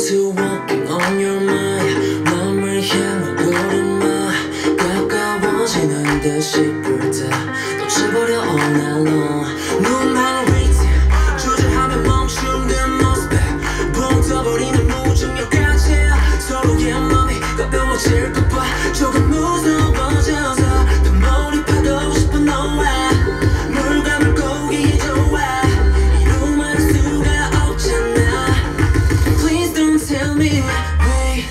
to walking on your mind. 맘을 향한 걸음마 가까워지는 듯 싶을 때 놓쳐버려 all night long. 눈만 waiting 주저하며 멈춘 모습에 붕 떠버리는 무중력까지 서로의 맘이 가벼워질까봐 조금 무서워져서 더 몰입하고 싶어 너와 물감을 고기에 좋아 이루 말할 수가 없잖아. Please don't tell me wait.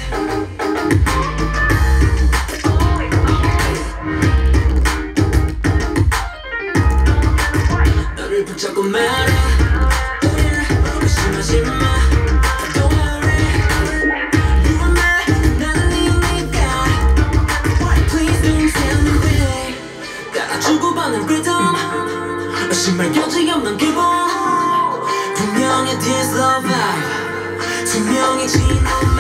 너를 붙잡고 말아 의심하지 마. Don't worry You and me 나는 이니까 Please don't tell me wait. 따라 주고받는 rhythm 의심할 여지 없는 기분 분명히 this love vibe 투명해진